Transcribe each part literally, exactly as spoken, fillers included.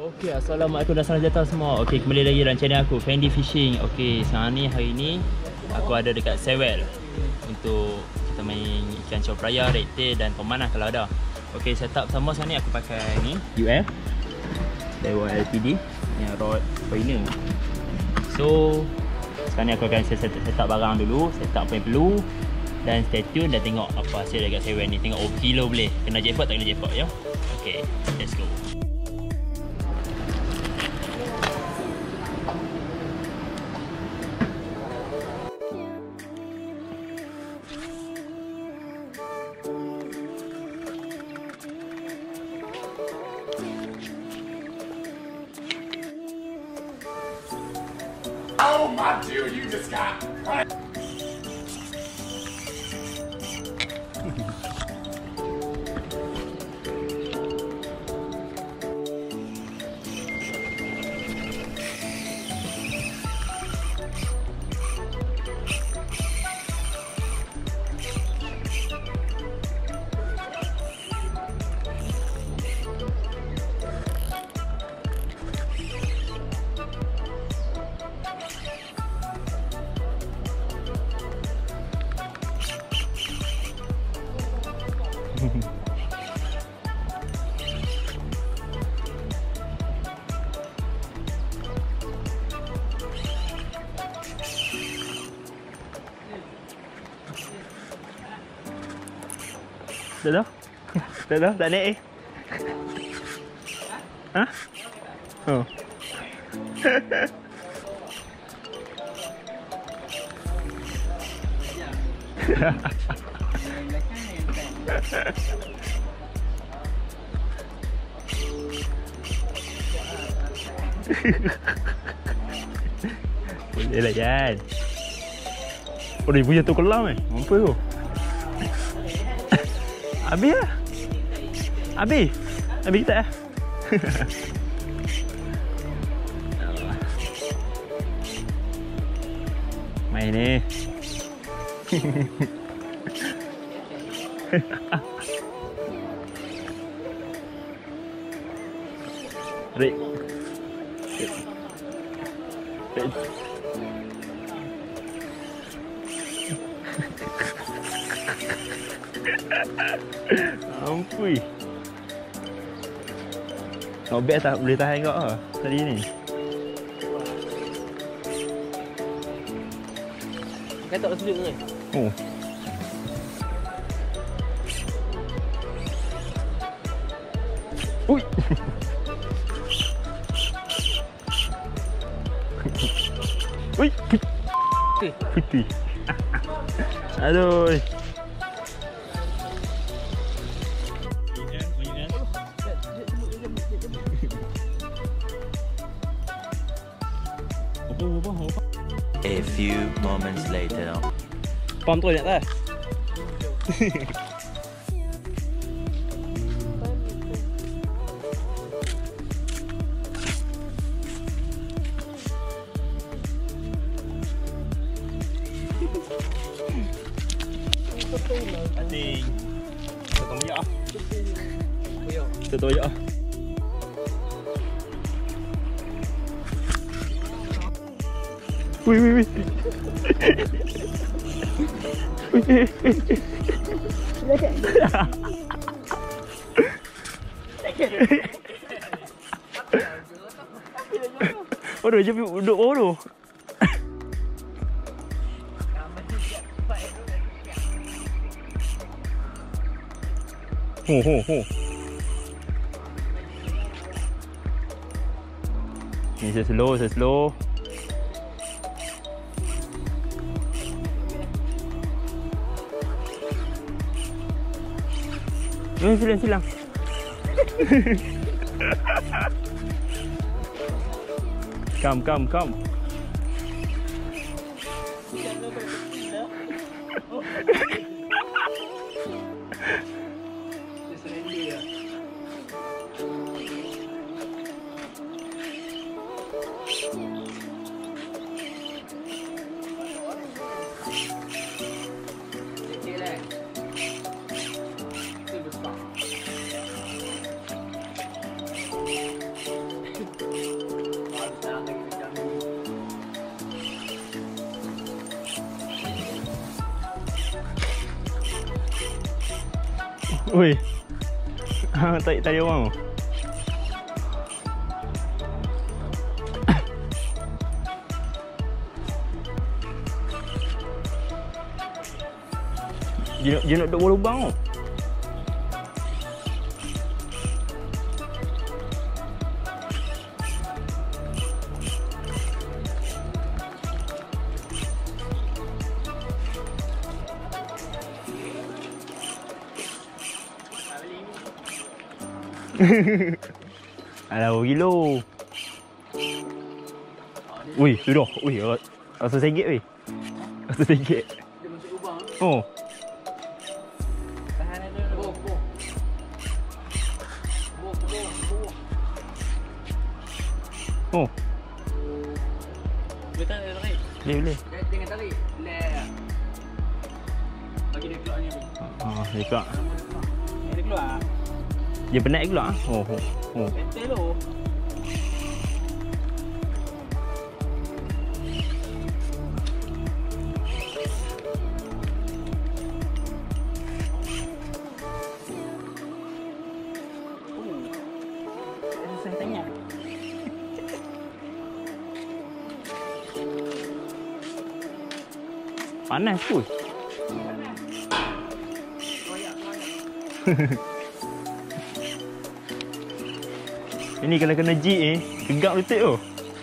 Okey, assalamualaikum dan salam sejahtera semua. Okey, kembali lagi dalam channel aku, Fendi Fishing. Okey, sekarang ni hari ni aku ada dekat Sewell untuk kita main ikan cor peraya, redtail dan pemanas kalau ada. Okey, setup sama sekarang ni aku pakai ni U L Lewa L P D, ni rod spoiler. So, sekarang ni aku akan set, set, set up barang dulu, set up apa yang perlu dan stay tune dan tengok apa hasil dekat Sewell ni. Tengok oh kilo boleh. Kena jackpot tak kena jackpot ya. Okey, let's go. Oh my dude, you just got Dah dah? Dah dah? Tak naik eh? Ha? Oh. Boleh lah Jan. Oh dia punya tu kolam eh? Apa tu? Habis lah. Habis. Habis kita lah. Main ni. Rik. Rik. Ampui. Sobek tak boleh tahan kau lah tadi ni. Kau tak sejuk ke? Oh. Ui. Ui. Putih. Putih. Aduh. A few moments later. Pam tu nak tak? Ating. Tukang minyak ah. Yo. Kita toyak ah. Wih wih wih. Aduh, dia duduk bawah tu. Ho ho ho. Ni saya slow, saya slow. Ni silang silang. Come come come. Ui. Ha, tarik tali orang tu. Dia nak, dia nak duduk lubang tu. Alah, kilo. Ui, sudah. Ui, rasa sengit weh. Rasa sengit. Dia masuk lubang. Oh. Tahan ada. Boh, boh. Boh, boh, boh. Oh. Boleh tarik, tarik. Boleh, boleh. Dia tengah tarik. Leh. Bagi dia keluar ni. Ah, dia keluar. Dia keluar. Dia penat keluar. Oh, oh. Oh. Betul tu. Saya tanya. Panas pun. Ini kalau kena G eh, gegap betul tu.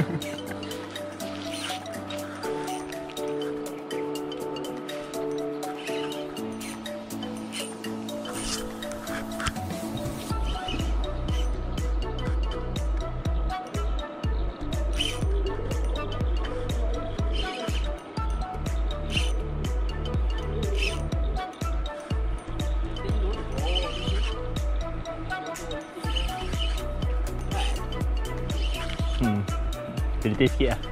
Hmm. Cerita sikit lah.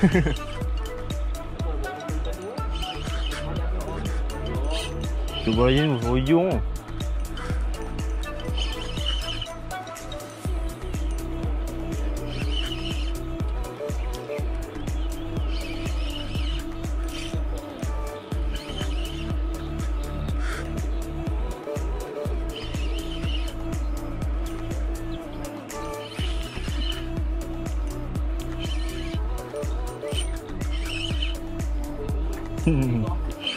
Cuba je tu, hujung tu. Hmm.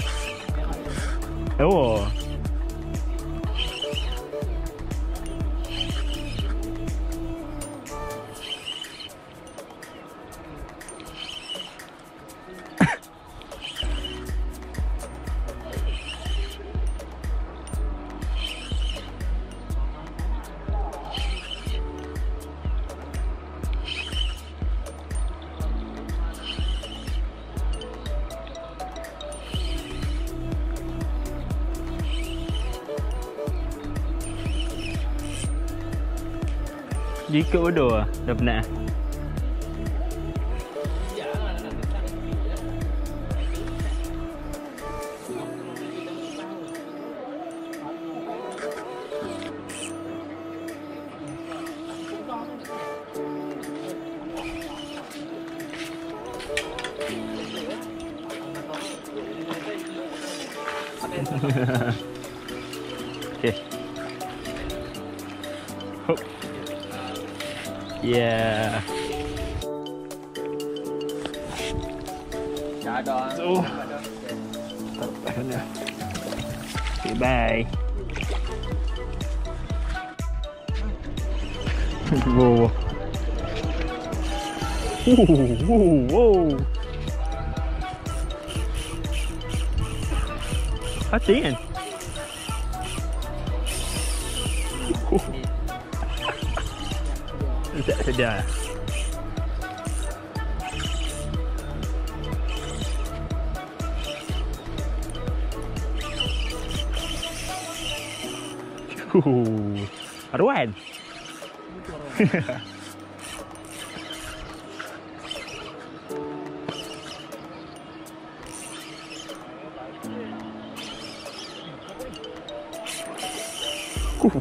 Oh. Dia ikut bodoh lah. Dah penat lah. Okay. Hop. Yeah. Dah ada. Oh. Okay, bye. Whoa. Whoa, whoa, whoa. Hati kan? Tak sedar. Uh, Arwan. uh.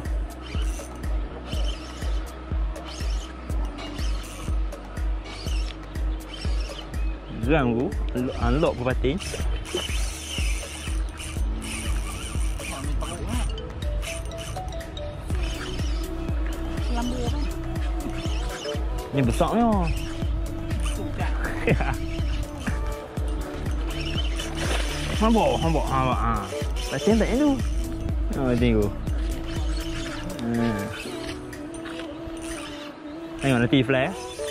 Ganggu, unlock pepatin. lambu kan. Ni besarnya. Suka. Nampak, nampak, nampak. Ha. Tak cantik tu. Oh, tengok. Hmm. Tengok nanti fly.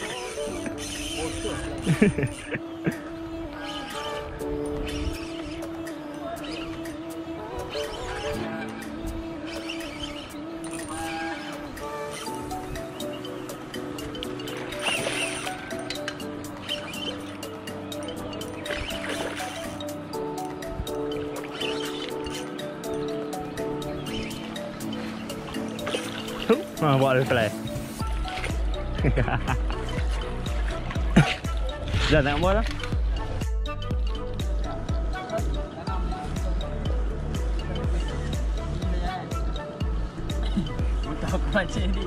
Ha, buat reply. Dah tengok bola. Untuk aku macam ni.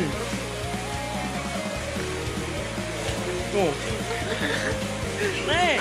Oh. Nih.